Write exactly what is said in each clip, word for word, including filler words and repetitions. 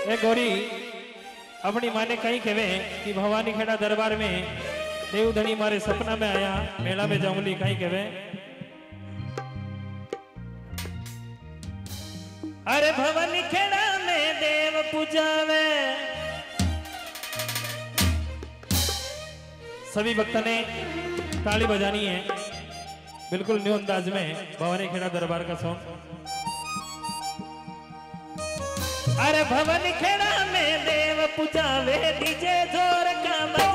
ए गौरी अपनी माने कहीं कहे कि भवानी खेड़ा दरबार में देवधनी मारे सपना में आया मेला में जाऊंगी कहीं कहे अरे भवानी खेड़ा में देव पूजावे। सभी भक्तों ने ताली बजानी है बिल्कुल न्यू अंदाज में भवानी खेड़ा दरबार का सॉन्ग। अरे भवानी खेड़ा में देव पूजावे डीजे जोर का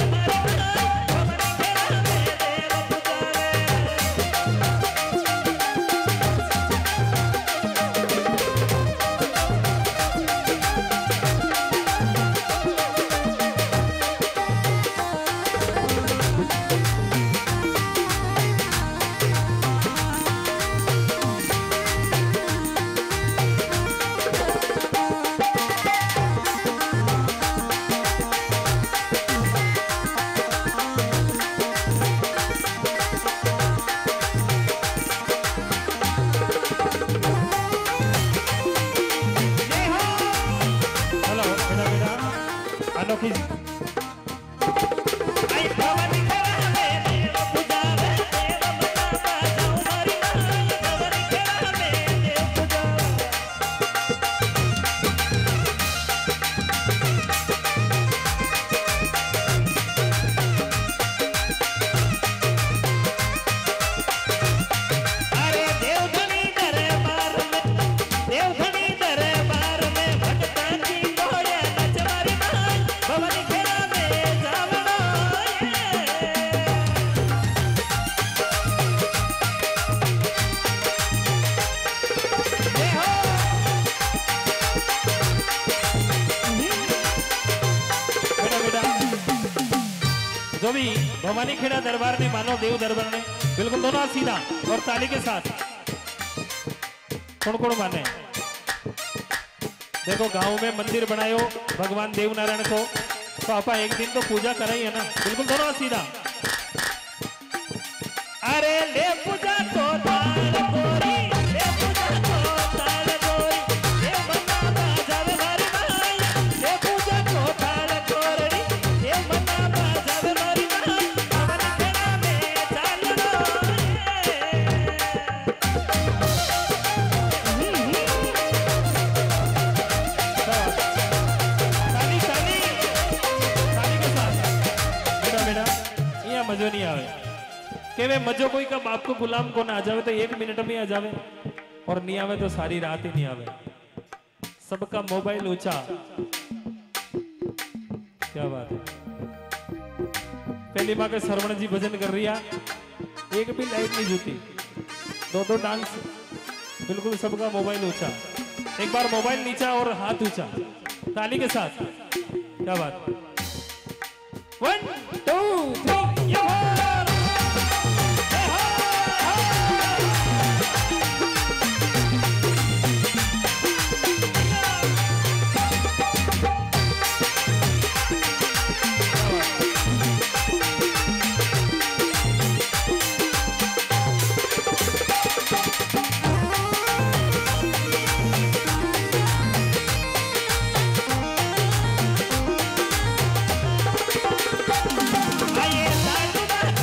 जो भी भवानी खेड़ा दरबार ने मानो देव दरबार ने बिल्कुल दोनों सीधा और ताली के साथ कौन कौन माने। देखो गांव में मंदिर बनायो भगवान देव नारायण को तो आपा एक दिन तो पूजा करा ही है ना बिल्कुल दोनों सीधा। अरे ले पूजा को ताल गोरी ले पूजा को ताल गोरी ले मना बाजावे मारी माई ले पूजा को ताल गोरी ले मना बाजावे मारी माई भवानी खेड़ा में चालनो ताली ताली ताली के साथ बेटा बेटा यहाँ मजो नहीं आवे के वे मजो कोई का बाप को गुलाम को ना आ जावे तो एक मिनट में आ जावे और नहीं आवे तो सारी रात ही नहीं आवे। सबका मोबाइल ऊंचा क्या बात है। पहली माँ के सरवण जी भजन कर रही है एक भी लाइट नहीं जुटी दो दो डांस बिल्कुल सबका मोबाइल ऊंचा। एक बार मोबाइल नीचा और हाथ ऊंचा ताली के साथ क्या बात। वन टू थ्री आइए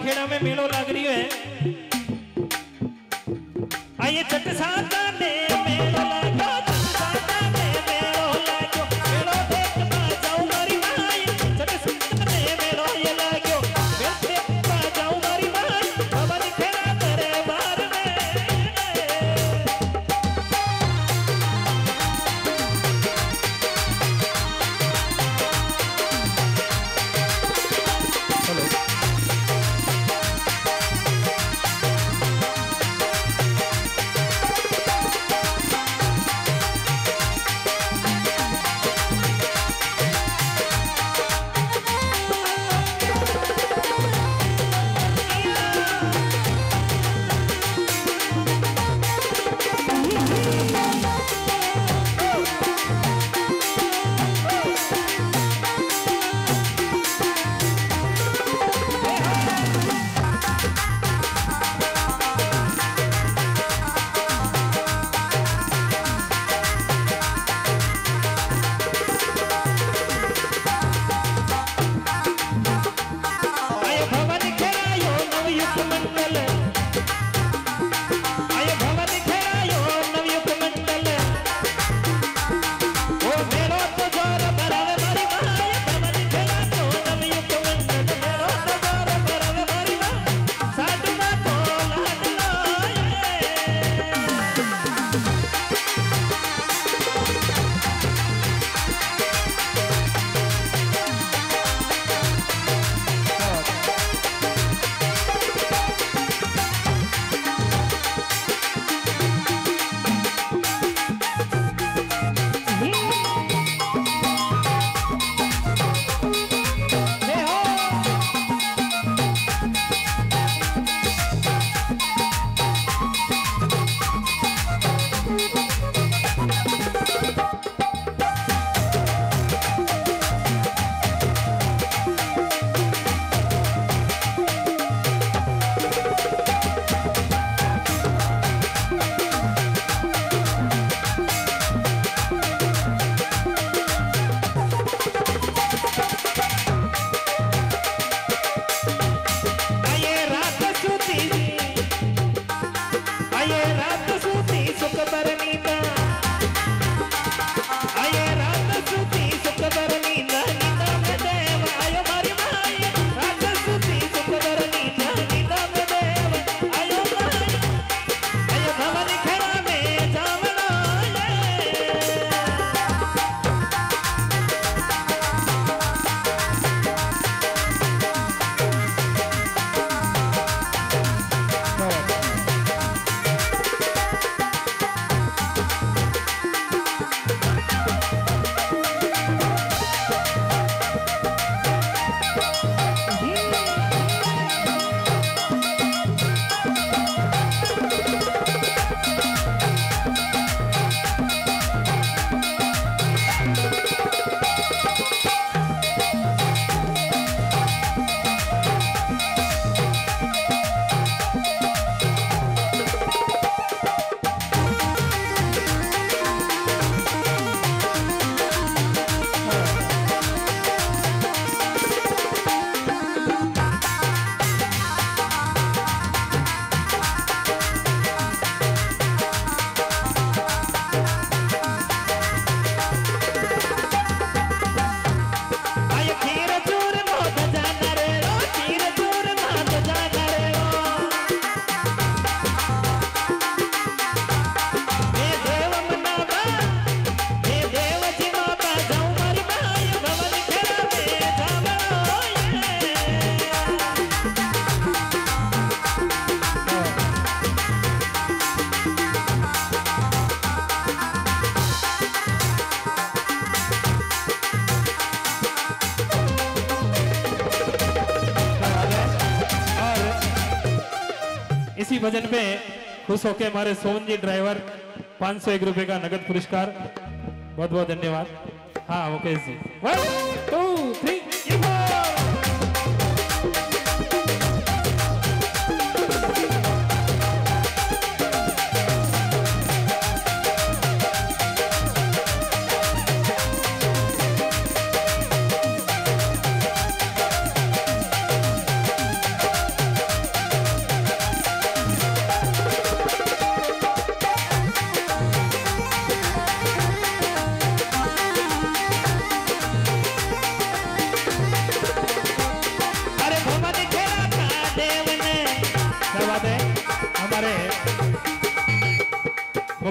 खेड़ा में मेलो लाग रही है। आइए चट साता ने मेलो लागो, चट साता ने मेलो लागो, मेलो देख पा जाऊं मारी माई, चट साता ने मेलो ये लागो, मेलो देख पा जाऊं मारी माई, भवन खेड़ा तेरे बार में। इसी भजन पे खुश होके हमारे सोन जी ड्राइवर पाँच सौ एक रुपए का नगद पुरस्कार, बहुत बहुत धन्यवाद। हाँ Mukesh ji, one two three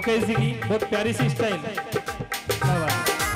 Mukesh ji की बहुत प्यारी सी स्टाइल।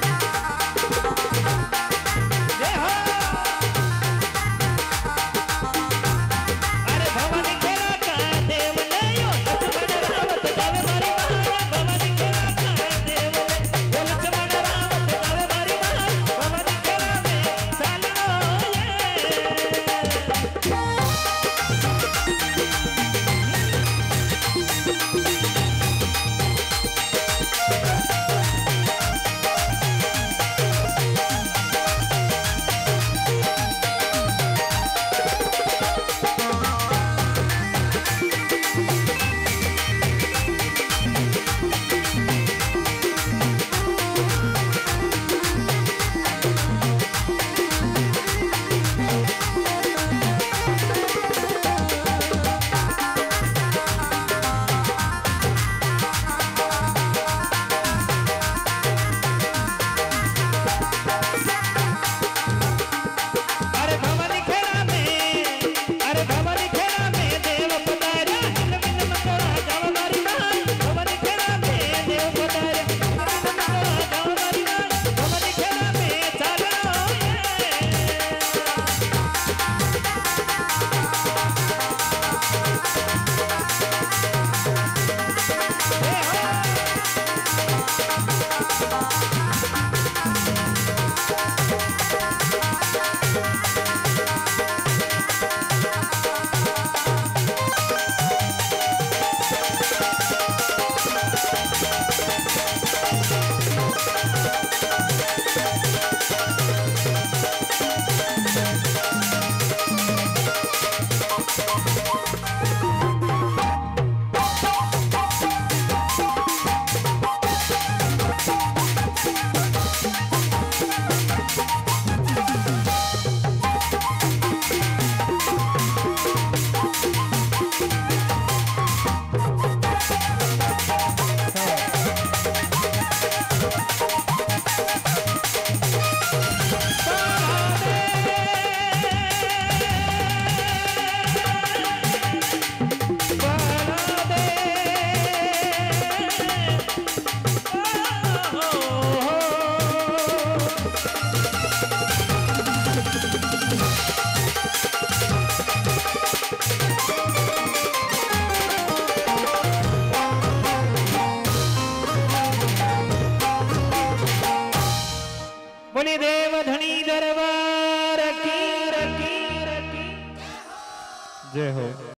बोले देव धनी दरबार की, की, की जय हो।